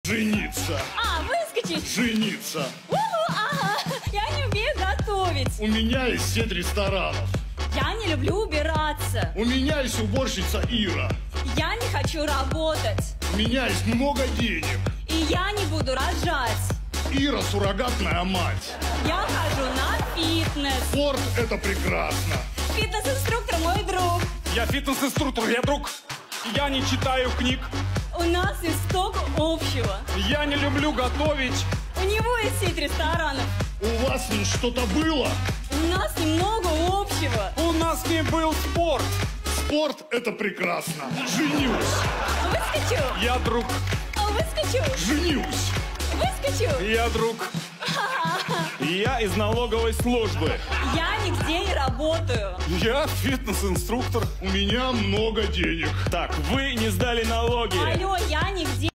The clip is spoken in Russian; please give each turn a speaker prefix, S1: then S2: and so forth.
S1: Жениться.
S2: Выскочить.
S1: Жениться.
S2: Ага, я не умею готовить.
S1: У меня есть сеть ресторанов.
S2: Я не люблю убираться.
S1: У меня есть уборщица Ира.
S2: Я не хочу работать.
S1: У меня есть много денег.
S2: И я не буду рожать.
S1: Ира суррогатная мать.
S2: Я хожу на фитнес.
S1: Спорт – это прекрасно.
S2: Фитнес-инструктор мой друг.
S3: Я фитнес-инструктор, я друг. Я не читаю книг.
S2: У нас есть столько общего.
S3: Я не люблю готовить.
S2: У него есть сеть ресторанов.
S1: У вас с ним что-то было?
S2: У нас немного общего.
S3: У нас не был спорт.
S1: Спорт – это прекрасно. Женюсь.
S2: Выскочу.
S3: Я друг.
S2: Выскочу.
S1: Женюсь.
S2: Выскочу.
S3: Я друг. Я из налоговой службы.
S2: Я нигде не работаю.
S3: Я фитнес-инструктор.
S1: У меня много денег.
S3: Так, вы не сдали налоги.
S2: Алло, я нигде